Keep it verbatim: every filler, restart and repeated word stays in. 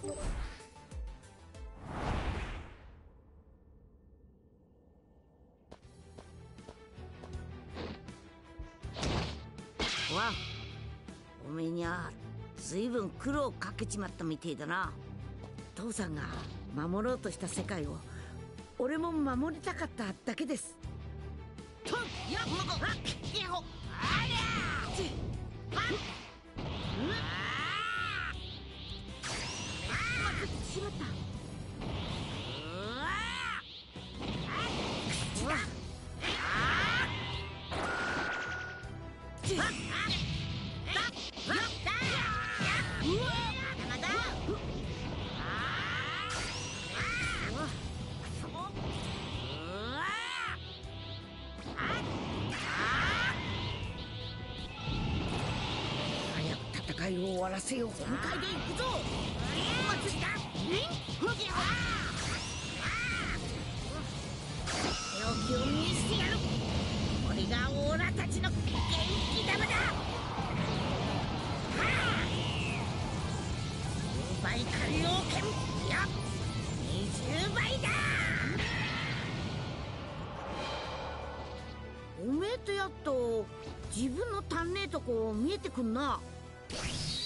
わ、おめえにゃずいぶん苦労かけちまったみてえだな。父さんが守ろうとした世界を俺も守りたかっただけです。とやっもこはっやほありゃーちはっうわあしまった。うわあ口だああちはっ戦いを終わらせよう。全開で行くぞ。松下ふぎゃ手置きを見せてやる。これがオーラたちの元気玉だ。じゅうばい海洋圏、いやにじゅうばいだ。おめえとやっと自分の足んねえとこ見えてくんな。